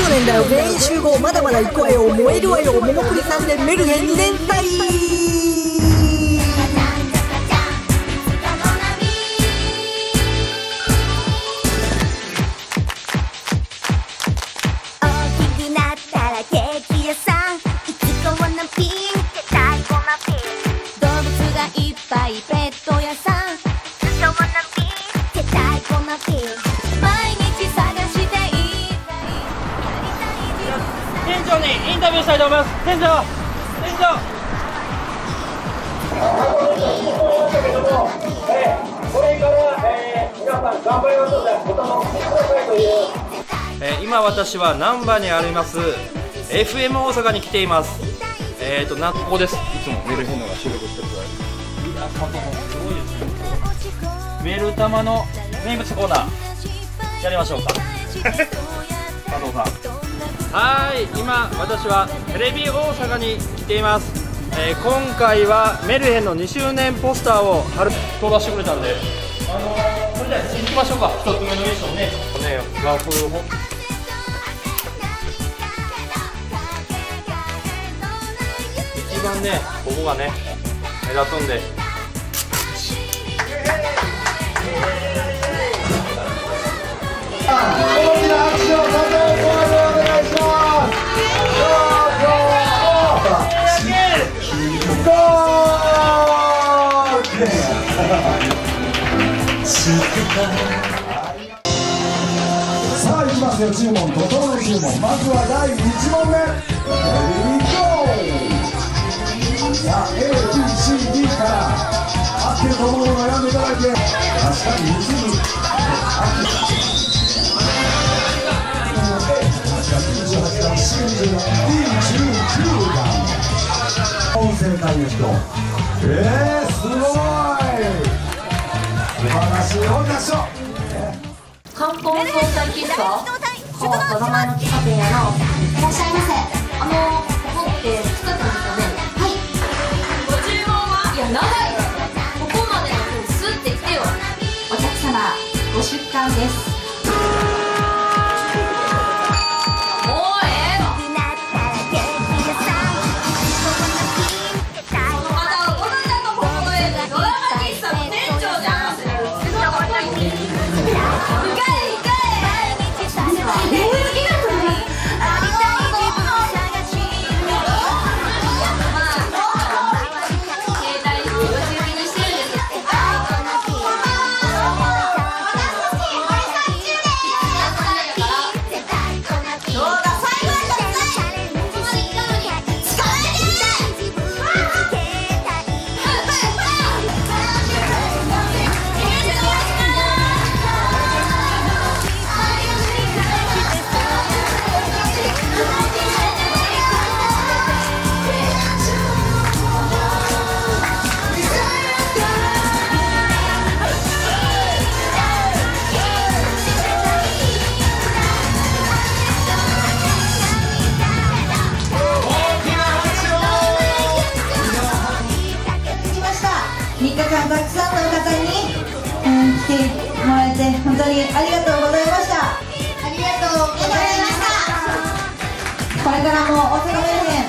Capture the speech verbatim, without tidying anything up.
年だよ。全員集合。まだまだ行くわよ。燃えるわよ。桃栗さんでメルヘンに連載。 店長にインタビューしたいと思います。店長、店長。これから、えー、皆さん頑張りますので、ボタンを押してくださいという。えー、今私は難波にあります エフエム 大阪に来ています。えーとなここです。いつもメルヘンのが収録してください。いや、佐藤さんすごいですね。メルタマの名物コーナーやりましょうか。佐藤さん。はい、今私はテレビ大阪に来ています。えー、今回はメルヘンのにしゅうねんポスターを貼る撮らせてくれたんで、あのー、それでは行きましょうか。一つ目のミッションね、ね、和風を一番ね、ここがね目立つんで。大きな拍手を佐藤コールお願いします。ゴー！さあ行きますよ、注文、整う注文。まずはだいいち問目。レディーゴー。さあ エービーシーディー から合ってると思うのを選んでいただいて、確かに一部音声会の人、えー、すごい素晴らしい。お出しょ冠婚葬祭喫茶変わった名前の喫茶店やな。いらっしゃいませ。あのここって作ったんですよね。はい。ご注文は？いや長い。ここまでのスーって来てよ。お客様ご出棺です。 みっかかんたくさんの方に、うん、来てもらえて本当にありがとうございました。ありがとうございました。これからも大阪メルヘン